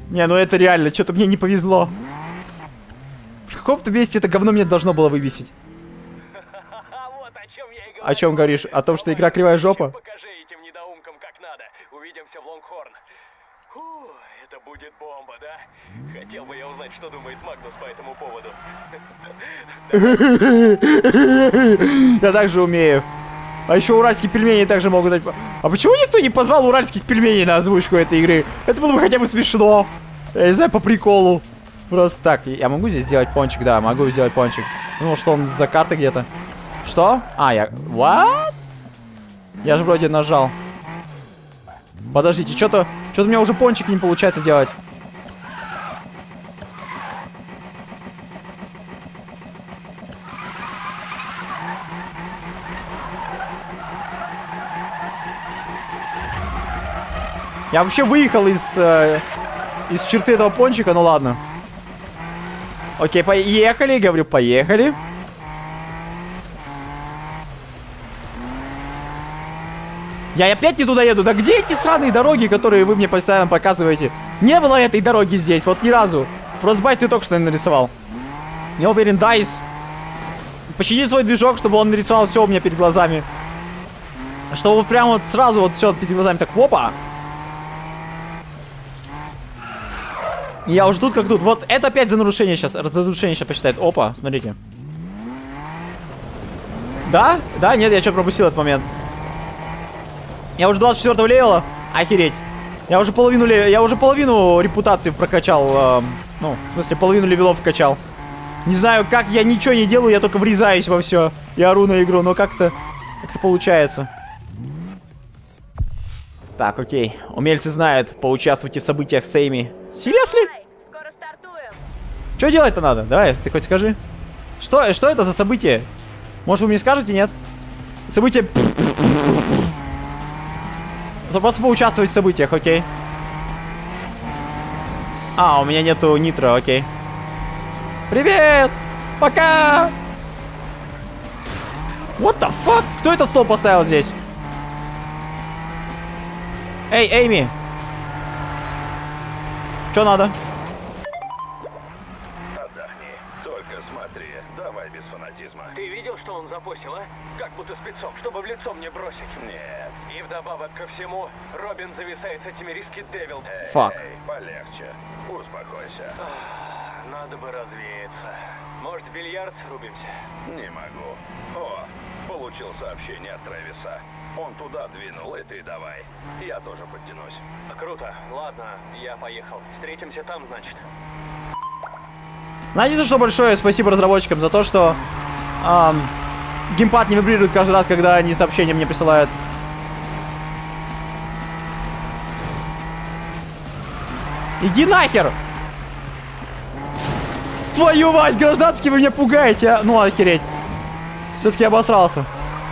Не, ну это реально, что-то мне не повезло. В каком-то месте это говно мне должно было вывесить. Вот о чем я и говорю. О чем говоришь? О том, что игра кривая жопа? Покажи этим недоумкам как надо. Увидимся в Лонгхорн. Фу, это будет бомба, да? Хотел бы я узнать, что думает Магнус по этому поводу. Я также умею. А еще уральские пельмени также могут дать... А почему никто не позвал уральских пельменей на озвучку этой игры? Это было бы хотя бы смешно. Я не знаю, по приколу. Просто так. Я могу здесь сделать пончик? Да, могу сделать пончик. Ну, что он за картой где-то? Что? А, я... What? Я же вроде нажал. Подождите, что-то у меня уже пончик не получается делать. Я вообще выехал из черты этого пончика, ну ладно. Окей, поехали, говорю, поехали. Я опять не туда еду. Да где эти сраные дороги, которые вы мне постоянно показываете? Не было этой дороги здесь, вот ни разу. Frostbite ты только что нарисовал. Я уверен, Дайс. Почини свой движок, чтобы он нарисовал все у меня перед глазами. Чтобы вот прям вот сразу вот все перед глазами так, опа. Я уже тут как тут. Вот это опять за нарушение сейчас. За нарушение сейчас посчитает. Опа, смотрите. Да? Да? Нет, я что пропустил этот момент. Я уже 24-го левела. Охереть. Я уже половину репутации прокачал. Ну, в смысле, половину левелов качал. Не знаю, как, я ничего не делаю, я только врезаюсь во все. Я ору на игру, но как-то получается. Так, окей. Умельцы знают, поучаствуйте в событиях с Эйми. Серьезно? Скоро стартуем. Что делать-то надо? Давай, ты хоть скажи. Что это за событие? Может, вы мне скажете, нет? Событие... Это просто поучаствовать в событиях, окей. А, у меня нету нитро, окей. Привет! Пока! What the fuck? Кто этот стол поставил здесь? Эй, Эйми! Что надо? Отдохни, только смотри, давай без фанатизма. Ты видел, что он запостил, а? Как будто спецом, чтобы в лицо мне бросить. Нет. И вдобавок ко всему, Робин зависает с этими риски Девил. Фак. Эй, полегче, успокойся. Надо бы развеяться. Может, в бильярд срубимся? Не могу. О, получил сообщение от Трэвиса. Он туда двинул, и ты давай. Я тоже подтянусь. Круто. Ладно, я поехал. Встретимся там, значит. Знаете, что большое спасибо разработчикам за то, что геймпад не вибрирует каждый раз, когда они сообщения мне присылают. Иди нахер! Твою мать, гражданский, вы меня пугаете, а? Ну, охереть. Все-таки обосрался.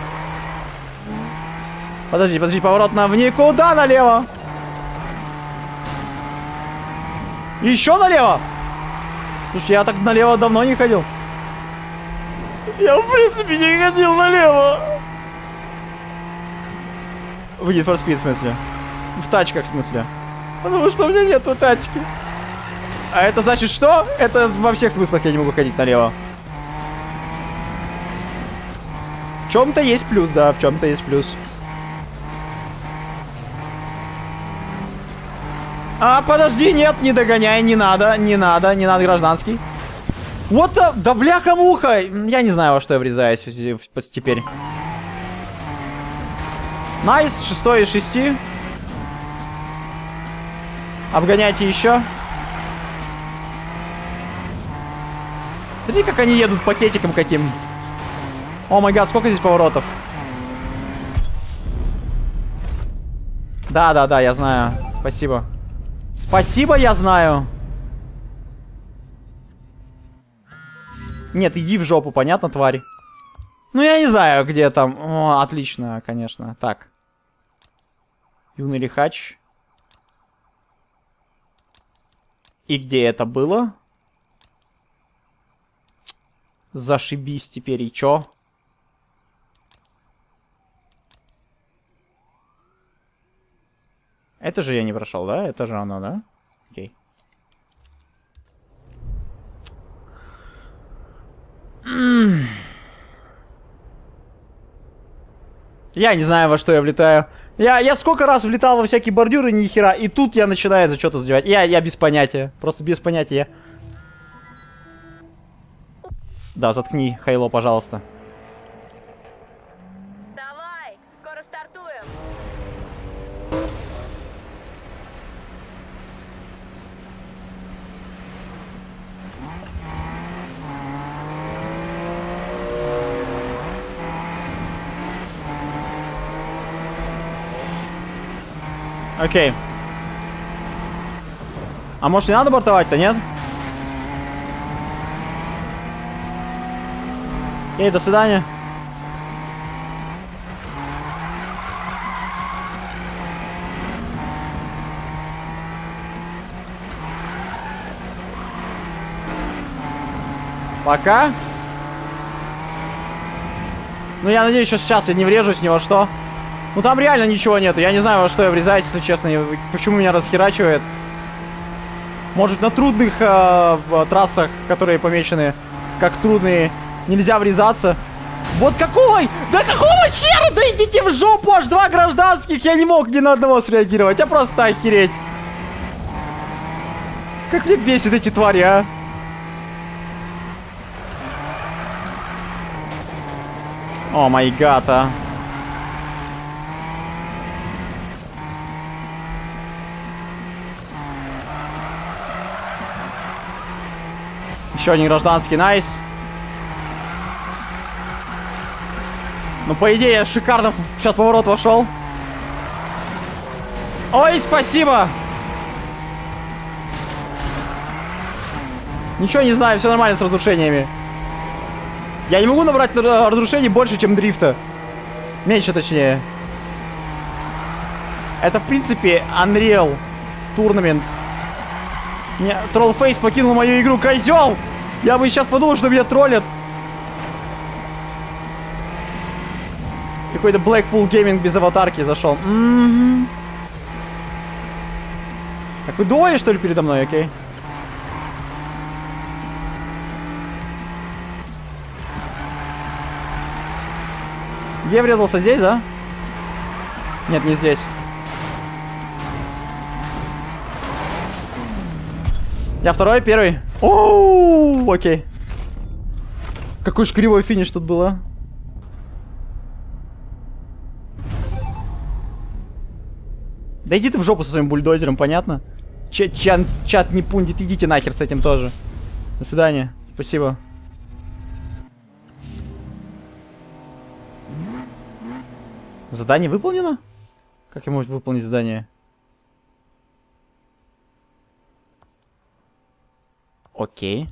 Подожди, поворот в никуда, налево. Еще налево? Слушай, я так налево давно не ходил. Я, в принципе, не ходил налево. В Need for Speed, в смысле? В тачках, в смысле? Потому что у меня нету тачки. А это значит что? Это во всех смыслах я не могу ходить налево. В чем-то есть плюс, да, в чем-то есть плюс. А, подожди, нет, не догоняй, не надо, гражданский. Вот, да бляха-муха. Я не знаю, во что я врезаюсь теперь. Найс, 6 из 6. Обгоняйте еще. Смотри, как они едут пакетиком каким. О май гад, сколько здесь поворотов. Да, я знаю. Спасибо. Спасибо, я знаю. Нет, иди в жопу, понятно, тварь? Ну, я не знаю, где там. О, отлично, конечно. Так. Юный лихач. И где это было? Зашибись теперь, и чё? Это же я не прошел, да? Это же оно, да? Окей. Я не знаю, во что я влетаю. Я сколько раз влетал во всякие бордюры, ни хера, и тут я начинаю за что-то задевать. Я без понятия. Просто без понятия. Да, заткни, Хайло, пожалуйста. Давай, скоро стартуем. Окей. А может не надо бортовать-то, нет? Окей, до свидания. Пока. Ну, я надеюсь, что сейчас я не врежусь ни во что. Ну, там реально ничего нету. Я не знаю, во что я врезаюсь, если честно. Почему меня расхерачивает. Может, на трудных трассах, которые помечены как трудные, нельзя врезаться. Вот какого? Да какого хера? Да идите в жопу, аж 2 гражданских. Я не мог ни на одного среагировать. Я просто охереть. Как мне бесит эти твари, а? О май гад, а. Еще один гражданский, найс. Ну, по идее, я шикарно сейчас поворот вошел. Ой, спасибо! Ничего не знаю, все нормально с разрушениями. Я не могу набрать разрушений больше, чем дрифта. Меньше, точнее. Это, в принципе, Unreal Tournament. Trollface покинул мою игру, козел! Я бы сейчас подумал, что меня троллят. Какой-то Blackpool Gaming без аватарки зашел. Так вы дуали, что ли, передо мной, окей? Где врезался? Здесь, да? Нет, не здесь. Я второй, первый. Оу, окей. Какой же кривой финиш тут был, а? Да иди ты в жопу со своим бульдозером, понятно? Чат не пундит, идите нахер с этим тоже. До свидания, спасибо. Задание выполнено? Как я могу выполнить задание? Окей.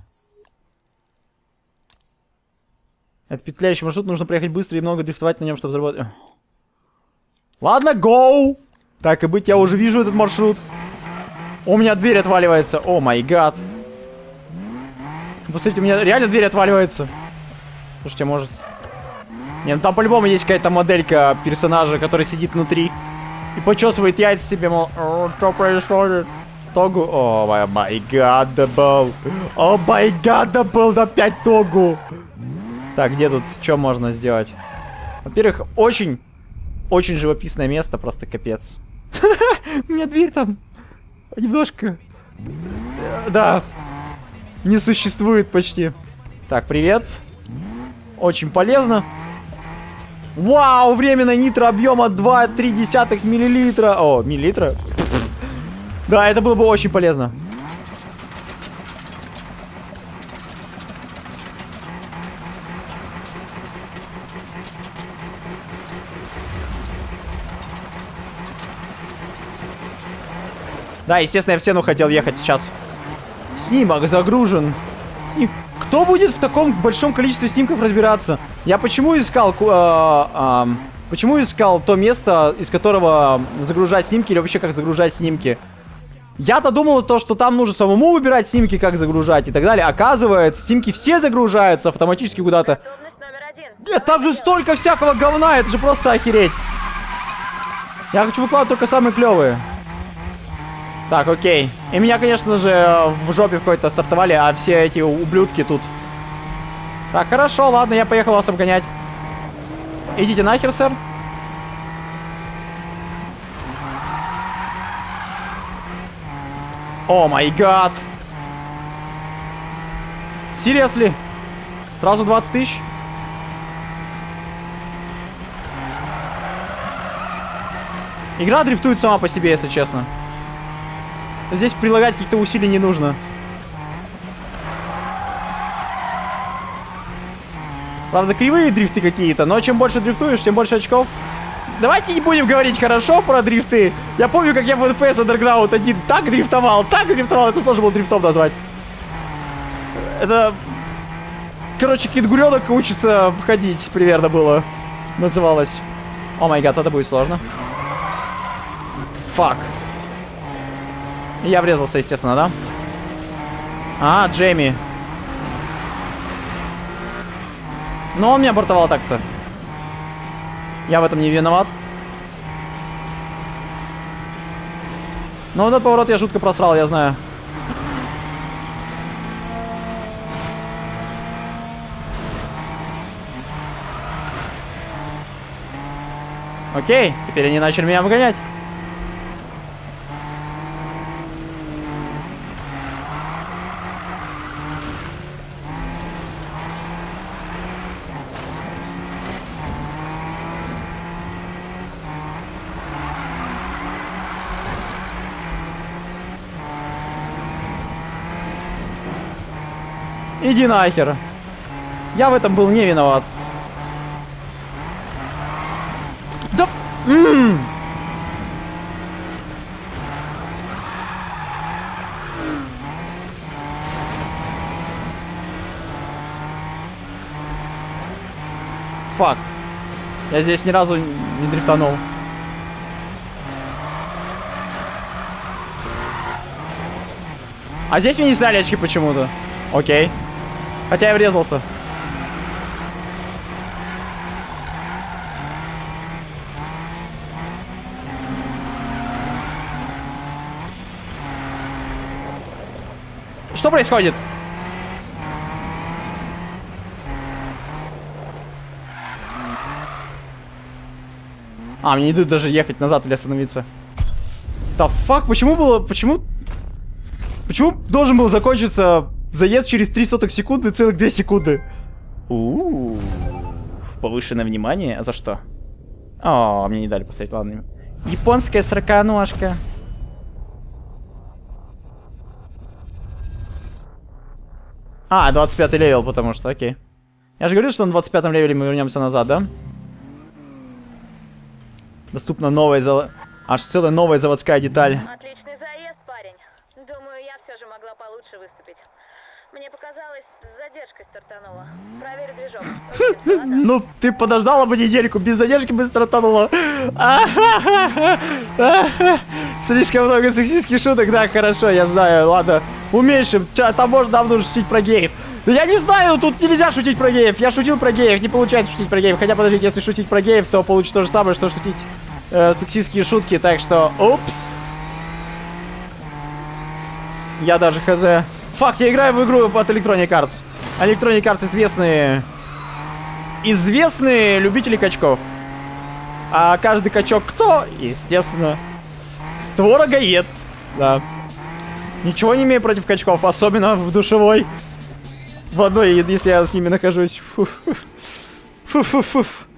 Это петляющий маршрут, нужно проехать быстро и много дрифтовать на нем, чтобы заработать. Ладно, гоу! Так и быть, я уже вижу этот маршрут. У меня дверь отваливается. О май гад. Посмотрите, у меня реально дверь отваливается. Слушайте, может... Не, ну там по-любому есть какая-то моделька персонажа, который сидит внутри и почесывает яйца себе, мол, что происходит? Тогу. О май гад, дабл. О май гад, дабл, опять тогу. Так, где тут, что можно сделать? Во-первых, очень живописное место, просто капец. У меня дверь там немножко... Да. Не существует почти. Так, привет. Очень полезно. Вау, временная нитро объема 2,3 миллилитра. О, миллилитра? Да, это было бы очень полезно. Да, естественно, я в стену хотел ехать сейчас. Снимок загружен. Кто будет в таком большом количестве снимков разбираться? Я почему искал то место, из которого загружать снимки, или вообще как загружать снимки? Я-то думал, что там нужно самому выбирать снимки, как загружать и так далее. Оказывается, снимки все загружаются автоматически куда-то. Нет, там же столько всякого говна, это же просто охереть. Я хочу выкладывать только самые клевые. Так, окей. И меня, конечно же, в жопе какой-то стартовали, а все эти ублюдки тут Так, хорошо, ладно, я поехал вас обгонять. Идите нахер, сэр. О май гад. Seriously? Сразу 20 тысяч? Игра дрифтует сама по себе, если честно. Здесь прилагать каких-то усилий не нужно. Правда, кривые дрифты какие-то, но чем больше дрифтуешь, тем больше очков. Давайте не будем говорить хорошо про дрифты. Я помню, как я в NFS Underground 1 так дрифтовал. Это сложно было дрифтом назвать. Это... Короче, кенгуренок учится ходить, примерно было. Называлось. О май гад, это будет сложно. Фак. Я врезался, естественно, да? А, Джейми. Но он меня бортовал так-то. Я в этом не виноват. Но вот этот поворот я жутко просрал, я знаю. Окей, теперь они начали меня обгонять. Иди нахер. Я в этом был не виноват. Да... Фак. Я здесь ни разу не дрифтанул. А здесь мне не сняли очки почему-то. Окей. Хотя я врезался. Что происходит? А, мне не идут даже ехать назад или остановиться. Да фак, почему было... Почему должен был закончиться заезд через 0,03 секунды, целых 2 секунды? Повышенное внимание? А за что? О, мне не дали поставить, ладно. Японская сороконожка. А, 25-й левел, потому что, окей. Я же говорил, что на 25-м левеле мы вернемся назад, да? Доступна новая аж целая новая заводская деталь. Отличный заезд, парень. Думаю, я все же могла получше выступить. Мне показалось, с задержкой стартанула. Проверь движок. Увидимся, ладно? Ну, ты подождала бы недельку, без задержки бы стартанула. Слишком много сексистских шуток, да, хорошо, я знаю, ладно. Уменьшим, там можно, нам нужно шутить про геев. Да я не знаю, тут нельзя шутить про геев. Я шутил про геев, не получается шутить про геев. Хотя, подождите, если шутить про геев, то получится то же самое, что шутить сексистские шутки, так что, упс. Я даже хз. Факт, я играю в игру от Electronic Arts. Electronic Arts известные любители качков. А каждый качок кто? Естественно, творогоед. Да. Ничего не имею против качков, особенно в душевой. В одной, если я с ними нахожусь. Фу-фу-фу.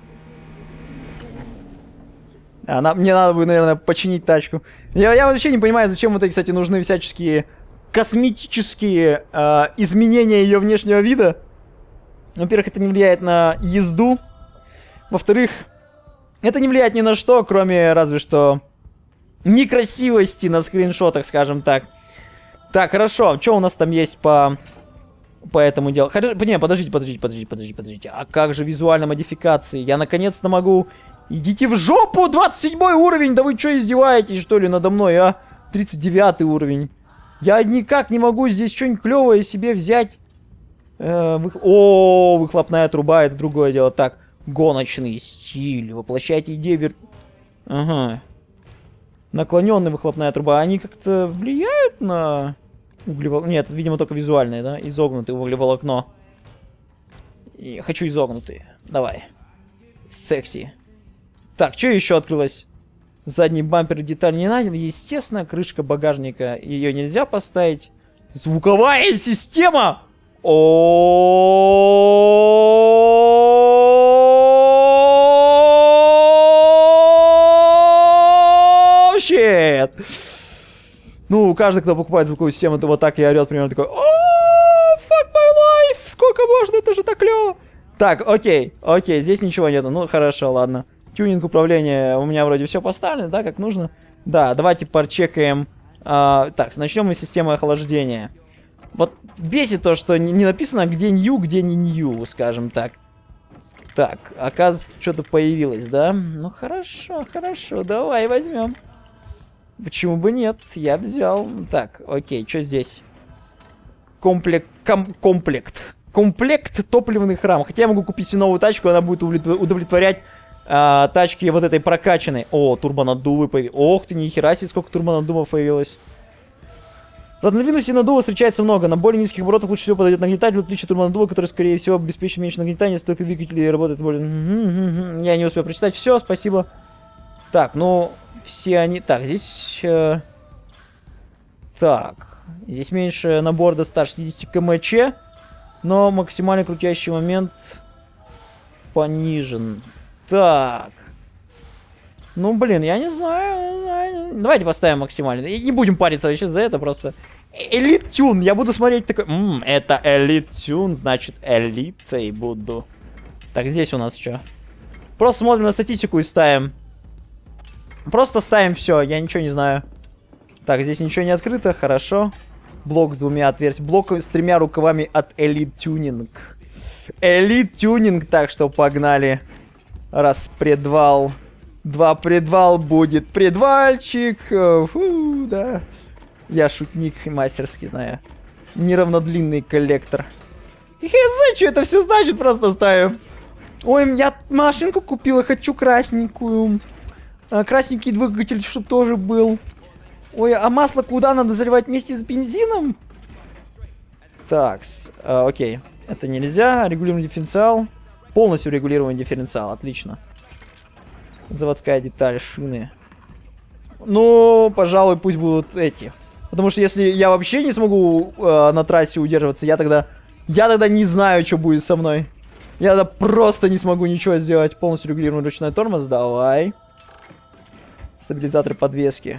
Мне надо бы, наверное, починить тачку. Я вообще не понимаю, зачем вот эти, кстати, нужны всяческие косметические изменения ее внешнего вида. Во-первых, это не влияет на езду. Во-вторых, это не влияет ни на что, кроме разве что некрасивости на скриншотах, скажем так. Так, хорошо. Что у нас там есть по этому делу? Не, подождите. А как же визуальные модификации? Я наконец-то могу... Идите в жопу! 27 уровень! Да вы что, издеваетесь, что ли, надо мной, а? 39 уровень. Я никак не могу здесь что-нибудь клевое себе взять. О, выхлопная труба, это другое дело. Так, гоночный стиль. Воплощайте идею Ага. Наклоненная выхлопная труба. Они как-то влияют на углеволокно? Нет, видимо, только визуальные, да? Изогнутое углеволокно. И хочу изогнутые. Давай. Секси. Так, что еще открылось? Задний бампер деталь не найден. Естественно, крышка багажника. Ее нельзя поставить. Звуковая система! О, щит! Ну, каждый, кто покупает звуковую систему, то вот так и орет примерно такой: о, fuck my life! Сколько можно? Это же так клево! Так, окей, здесь ничего нету. Ну, хорошо, ладно. Тюнинг управления у меня вроде все поставлено, да, как нужно. Да, давайте прочекаем. Так, начнем мы с системы охлаждения. Вот бесит то, что не написано, где new, где не new, скажем так. Так, оказывается, что-то появилось, да? Ну, хорошо, давай возьмем. Почему бы нет? Я взял. Так, окей, что здесь? Комплект топливных рам. Хотя я могу купить себе новую тачку, она будет удовлетворять тачки вот этой прокачанной. О, турбонаддувы появились. Ох ты, нихера себе, сколько турбонаддувов появилось. Разновидностей наддува встречается много. На более низких оборотах лучше всего подойдет нагнетатель, в отличие от турбонаддува, который, скорее всего, обеспечит меньше нагнетания, если только двигатели работают более... Я не успел прочитать. Все, спасибо. Так, ну, все они... Так, здесь... Так, здесь меньше набор до 160 км/ч, но максимальный крутящий момент понижен. Так. Ну, блин, я не знаю. Давайте поставим максимальный. И не будем париться вообще за это, просто... Элит тюн. Я буду смотреть такой... это элит тюн, значит, элитой буду. Так, здесь у нас что? Просто смотрим на статистику и ставим. Просто ставим все, я ничего не знаю. Так, здесь ничего не открыто, хорошо. Блок с двумя отверстиями. Блок с 3 рукавами от Elite Tuning. Elite Tuning, так что погнали. Раз предвал. 2 предвал будет. Предвальчик. Фу, да. Я шутник мастерский, знаю. Неравнодлинный коллектор. Хз, что это все значит, просто ставим. Ой, я машинку купила, хочу красненькую. Красненький двигатель, чтобы тоже был. Ой, а масло куда надо заливать вместе с бензином? Так, окей. Это нельзя. Регулируем дифференциал. Полностью регулируем дифференциал. Отлично. Заводская деталь, шины. Ну, пожалуй, пусть будут эти. Потому что если я вообще не смогу на трассе удерживаться, я тогда не знаю, что будет со мной. Я тогда просто не смогу ничего сделать. Полностью регулируем ручной тормоз. Давай. Стабилизаторы подвески.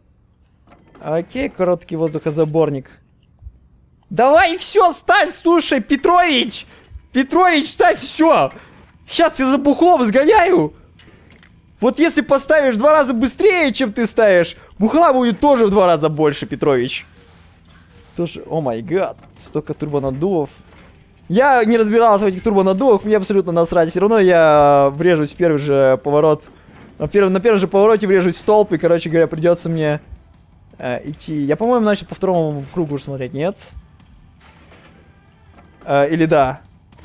Окей, короткий воздухозаборник. Давай все, ставь, слушай, Петрович! Петрович, ставь все! Сейчас я за бухлом сгоняю! Вот если поставишь в 2 раза быстрее, чем ты ставишь, бухла будет тоже в 2 раза больше, Петрович. Тоже, о май гад, столько турбонаддувов. Я не разбирался в этих турбонаддувах, мне абсолютно насрать. Все равно я врежусь в первый же поворот. На первом же повороте врежусь в столб, и, короче говоря, придется мне... идти. Я, по-моему, начал по 2-му кругу смотреть, нет? Или да?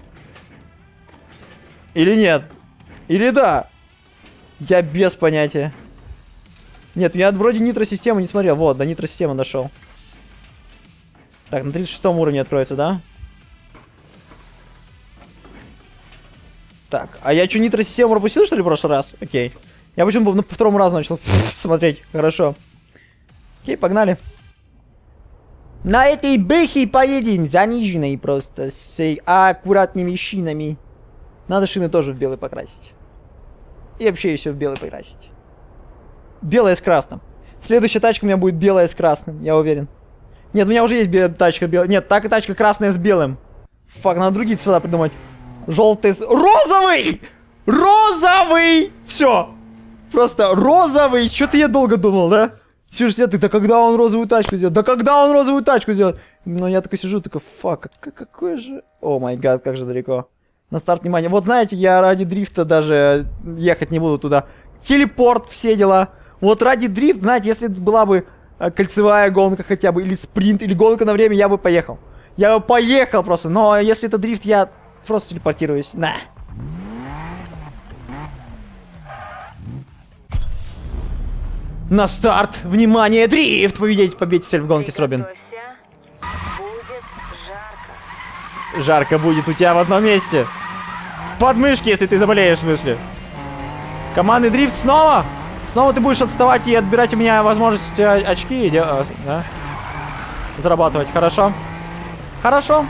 Или нет? Или да? Я без понятия. Нет, я вроде нитро-систему не смотрел. Вот, до нитро-системы дошел. Так, на 36-м уровне откроется, да? Так, а я что, нитро-систему пропустил, что ли, в прошлый раз? Окей. Я почему по 2-му разу начал смотреть. Хорошо. Окей, погнали. На этой бэхе поедем, заниженной просто, с аккуратными шинами. Надо шины тоже в белый покрасить. И вообще еще в белый покрасить. Белое с красным. Следующая тачка у меня будет белая с красным, я уверен. Нет, у меня уже есть тачка белая. Нет, так и тачка красная с белым. Фак, надо другие цвета придумать. Желтый с... Розовый! Розовый! Все. Просто розовый. Что-то я долго думал, да? Слушай, ты, да когда он розовую тачку сделает? Да когда он розовую тачку сделает? Ну, я такой сижу, такой, фак, какой же... О май гад, как же далеко. На старт, внимание. Вот знаете, я ради дрифта даже ехать не буду туда. Телепорт, все дела. Вот ради дрифта, знаете, если была бы кольцевая гонка хотя бы, или спринт, или гонка на время, я бы поехал. Я бы поехал просто, но если это дрифт, я просто телепортируюсь. На. На старт! Внимание, дрифт! Вы видите, победитель в гонке с Робин. Будет жарко. Жарко будет у тебя в одном месте. подмышки, если ты заболеешь, в смысле. Командный дрифт снова? Снова ты будешь отставать и отбирать у меня возможность очки, да? Зарабатывать. Хорошо. Хорошо.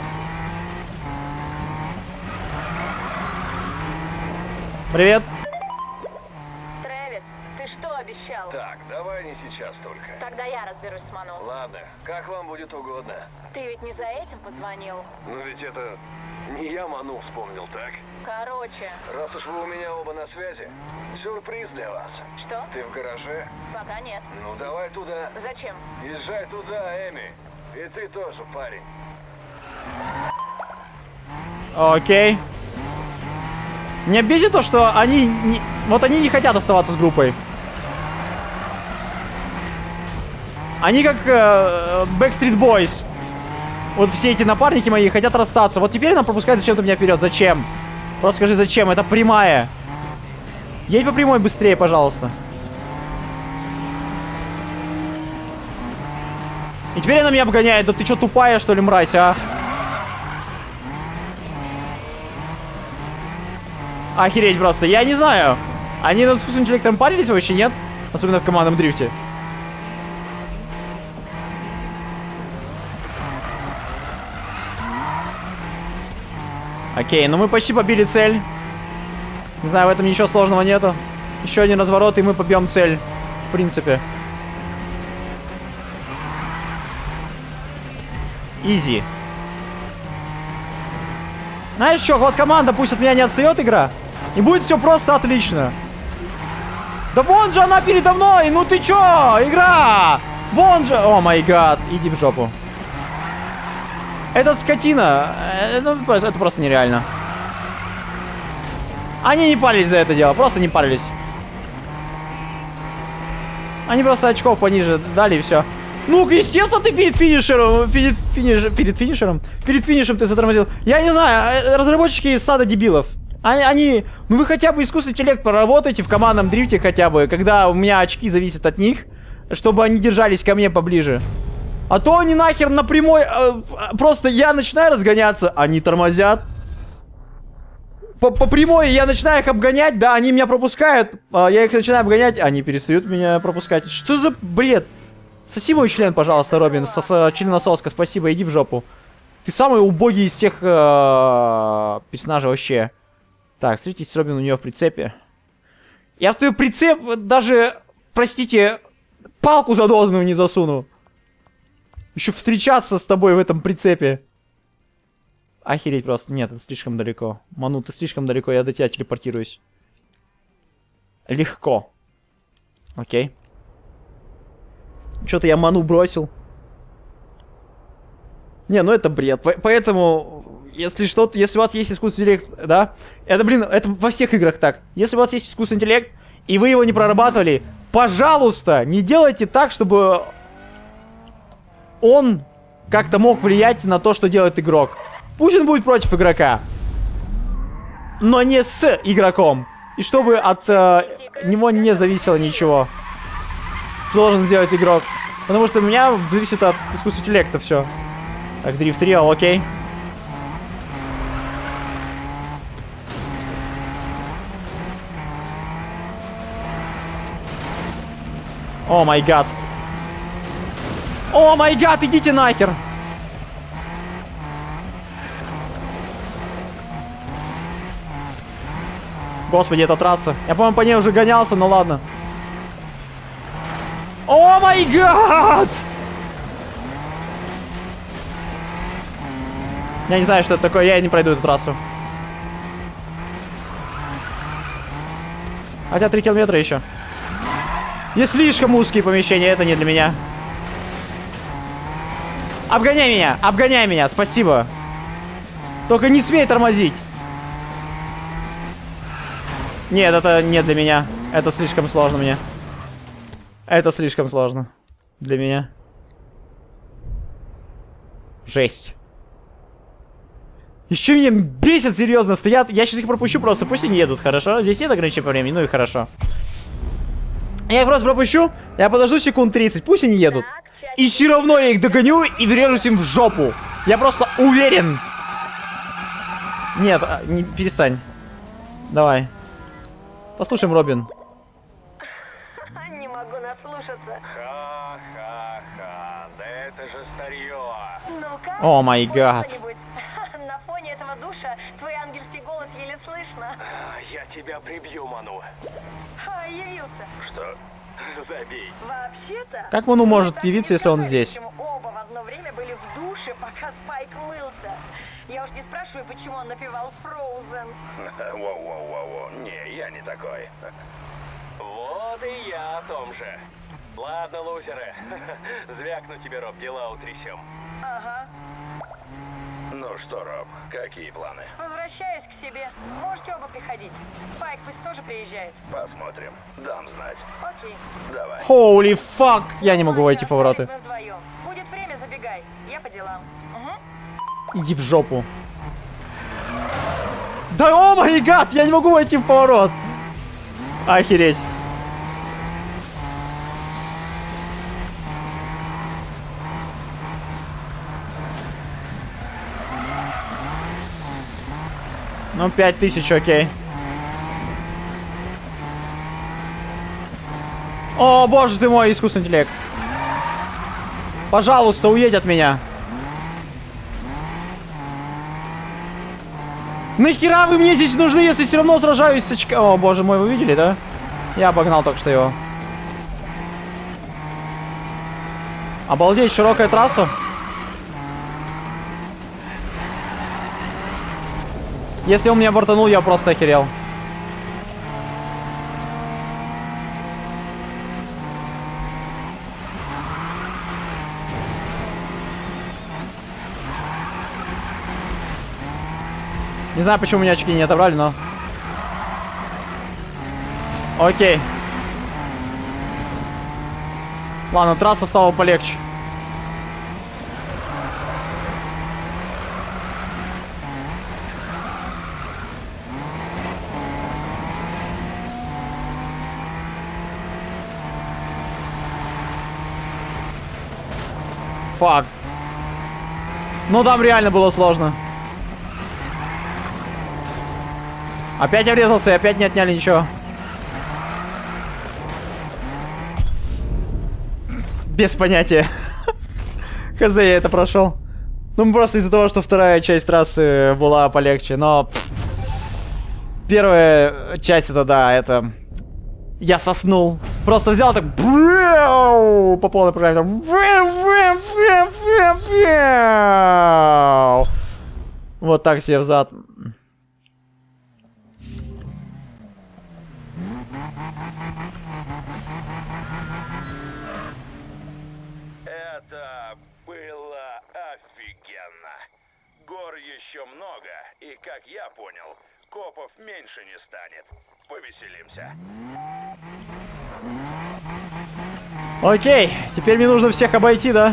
Привет. Трэвис, ты что обещал? Так, давай не сейчас только. Тогда я разберусь с Ману. Ладно, как вам будет угодно. Ты ведь не за этим позвонил? Но ведь это не я Ману вспомнил, так? Короче, Раз уж вы у меня оба на связи, сюрприз для вас. что? Ты в гараже? Пока нет. Ну давай туда. Зачем? Езжай туда, Эми. И ты тоже, парень. Окей. Меня бесит то, что они не... Вот они не хотят оставаться с группой. Они как Backstreet Boys. Вот все эти напарники мои хотят расстаться. Вот теперь нам пропускают зачем-то меня вперед. Зачем? Просто скажи, зачем? Это прямая. Едь по прямой быстрее, пожалуйста. И теперь она меня обгоняет. Да ты что, тупая, что ли, мразь, а? Охереть просто. Я не знаю. Они над искусственным интеллектом парились вообще, нет? Особенно в командном дрифте. Окей, ну мы почти побили цель. Не знаю, в этом ничего сложного нету. Еще один разворот, и мы побьем цель. В принципе. Изи. Знаешь что, вот команда, пусть от меня не отстает игра. И будет все просто отлично. Да вон же она передо мной! Ну ты чё, игра? Вон же! О май гад, иди в жопу. Этот скотина, это просто нереально. Они не парились за это дело, просто не парились. Они просто очков пониже дали и все. Ну, естественно, ты перед финишером, перед финишем ты затормозил. Я не знаю, разработчики из стада дебилов. Они, ну вы хотя бы искусственный интеллект проработайте в командном дрифте хотя бы, когда у меня очки зависят от них, чтобы они держались ко мне поближе. А то они нахер на прямой, просто я начинаю разгоняться, они тормозят. По прямой я начинаю их обгонять, да, они меня пропускают, я их начинаю обгонять, они перестают меня пропускать. Что за бред? Соси мой член, пожалуйста, Робин, членососка, спасибо, иди в жопу. Ты самый убогий из всех персонажей вообще. Так, встретитесь с Робин у нее в прицепе. Я в твой прицеп даже, простите, палку задозную не засуну. Еще встречаться с тобой в этом прицепе. Охереть просто. Нет, это слишком далеко. Ману, ты слишком далеко, я до тебя телепортируюсь. Легко. Окей. Что-то я Ману бросил. Не, ну это бред. Поэтому, если что-то, если у вас есть искусственный интеллект, да? Это, блин, это во всех играх так. Если у вас есть искусственный интеллект, и вы его не прорабатывали, пожалуйста, не делайте так, чтобы он как-то мог влиять на то, что делает игрок. Пусть он будет против игрока, но не с игроком. И чтобы от него не зависело ничего. Что должен сделать игрок. Потому что у меня зависит от искусственного интеллекта все. Так, дрифт трио, окей. О май гад. О май гад, идите нахер. Господи, эта трасса. Я, по-моему, по ней уже гонялся, но ладно. О май гад! Я не знаю, что это такое, я не пройду эту трассу. Хотя 3 километра еще. Не слишком узкие помещения, это не для меня. Обгоняй меня, спасибо. Только не смей тормозить. Нет, это не для меня. Это слишком сложно мне. Это слишком сложно для меня. Жесть. Еще меня бесит, серьезно, стоят. Я сейчас их пропущу просто, пусть они едут, хорошо? Здесь нет ограничения по времени, ну и хорошо. Я их просто пропущу, я подожду секунд 30, пусть они едут. И все равно я их догоню и врежусь им в жопу. Я просто уверен. Нет, не, перестань. Давай. Послушаем, Робин. Не могу наслушаться. Ха-ха-ха, да это же старье. Ну-ка, О май гад. что-нибудь. На фоне этого душа твой ангельский голос еле слышно. Я тебя прибью, Ману. Явился. Что? Забей. Вообще-то... Как Ману может так явиться, не если он сказали, здесь? Почему оба в одно время были в душе, пока Спайк мылся. Я уж не спрашиваю, почему он напевал Frozen. Воу-воу-воу-воу. Не, я не такой. Вот и я о том же. Ладно, лузеры. Звякну тебе, Роб, дела утрясем. Ага. Ну что, Роб, какие планы? Возвращаюсь к себе. Можете оба приходить. Спайк пусть тоже приезжает. Посмотрим. Дам знать. Окей. Давай. Holy fuck! Я не могу войти в повороты. Мы вдвоем. Будет время, забегай. Я по делам. Угу. Иди в жопу. Да о май гад! Я не могу войти в поворот! Охереть. Ну, 5000, окей. О, боже ты мой, искусственный интеллект. Пожалуйста, уедь от меня. Нахера вы мне здесь нужны, если все равно сражаюсь с очка... О, боже мой, вы видели, да? Я обогнал только что его. Обалдеть, широкая трасса. Если он меня бортанул, я просто охерел. Не знаю, почему меня очки не отобрали, но... Окей. Ладно, трасса стала полегче. Фак. Ну там реально было сложно. Опять я врезался и опять не отняли ничего. Без понятия. Хз, я это прошел. Ну просто из-за того, что вторая часть трассы была полегче. Но первая часть это да, это... Я соснул. Просто взял так... По полной программе. Вот так себе взад. Это было офигенно. Гор еще много, и, как я понял, копов меньше не станет. Повеселимся. Окей, теперь мне нужно всех обойти, да?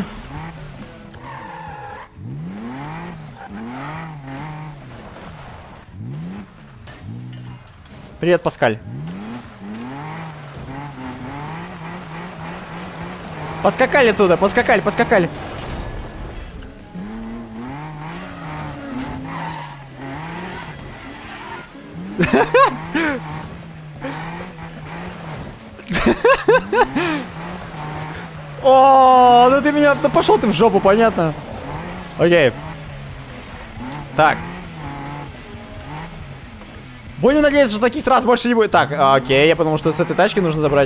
Привет, Паскаль. Поскакали отсюда, поскакали, поскакали. О, ну ты меня... Ну пошел ты в жопу, понятно. Окей. Так. Будем надеяться, что таких трасс больше не будет. Так, окей, я подумал, что с этой тачки нужно забрать.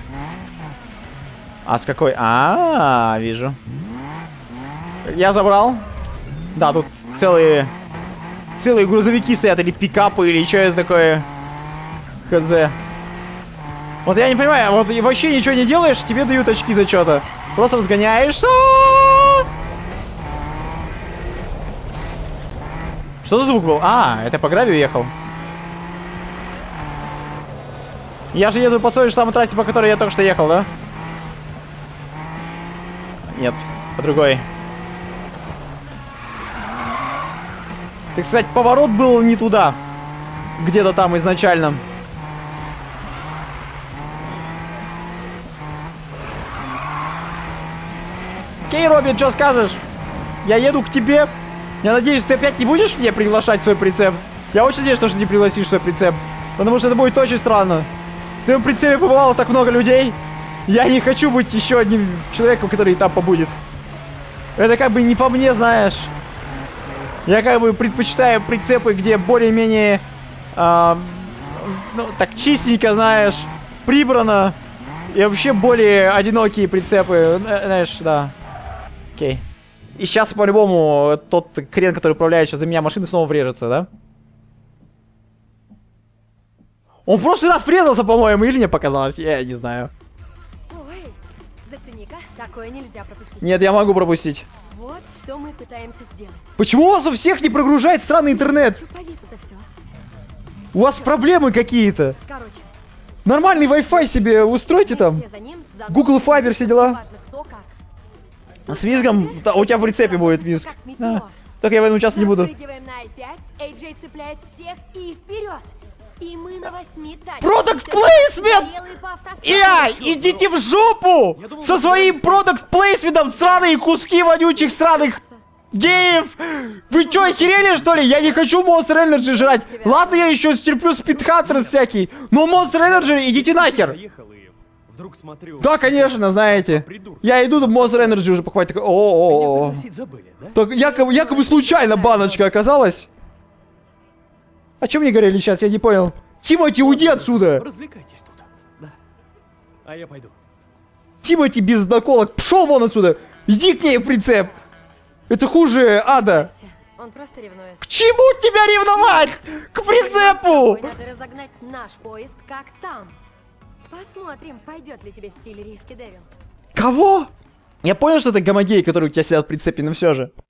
А с какой? Вижу. Я забрал. Да, тут целые грузовики стоят, или пикапы, или что это такое. Хз. Вот я не понимаю, вот вообще ничего не делаешь, тебе дают очки за что-то. Просто разгоняешься. Что за звук был? Это по гравию ехал. Я же еду по той же самой трассе, по которой я только что ехал, да? Нет, по другой. Так сказать, поворот был не туда. Где-то там изначально. Окей, Робин, что скажешь? Я еду к тебе. Я надеюсь, ты опять не будешь меня приглашать в свой прицеп? Я очень надеюсь, что не пригласишь в свой прицеп. Потому что это будет очень странно. В твоем прицеле побывало так много людей. Я не хочу быть еще одним человеком, который там побудет. Это как бы не по мне, знаешь. Я как бы предпочитаю прицепы, где более-менее, ну, так чистенько, знаешь, прибрано. И вообще более одинокие прицепы, знаешь, да. Окей. И сейчас по-любому тот хрен, который управляет сейчас за меня машиной, снова врежется, да? Он в прошлый раз врезался, по-моему, или мне показалось? Я не знаю. Ой, зацени-ка, такое нельзя пропустить. Нет, я могу пропустить. Вот что мы пытаемся сделать. Почему у вас у всех не прогружает странный интернет? Чё повис это все? У вас проблемы какие-то. Короче, Нормальный Wi-Fi себе устройте там. все за ним с задумкой. Google Fiber, все дела. Неважно, кто как. С визгом, да, у тебя в прицепе будет визг. Как метеор. Только я в этом участвовать не буду. Запрыгиваем на i5, AJ цепляет всех и вперед. И мы на 8 тачках. Product placement! Горелые по автостраде. Идите в жопу! Со своим продукт плейсментом, сраные куски вонючих сраных геев! Вы чё, охерели, что ли? Я не хочу Monster Energy жрать. Ладно, я еще стерплю Speedhunter всякий. Но Monster Energy, идите нахер. Заехал и вдруг смотрю... Да, конечно, знаете. Я иду в Monster Energy уже покупать. Такой, Меня о-о-о. пригласить забыли, да? Так якобы случайно баночка оказалась. А чё мне говорили сейчас? Я не понял. Тимати, уйди отсюда! Развлекайтесь тут. Да. А я пойду. Тимати без наколок, пшел вон отсюда! Иди к ней в прицеп! Это хуже ада! Он просто ревнует. К чему тебя ревновать? К прицепу! Надо разогнать наш поезд, как там. Посмотрим, пойдет ли тебе стиль Риски Девил. Кого? Я понял, что это гомогей, который у тебя сидят в прицепе, но все же.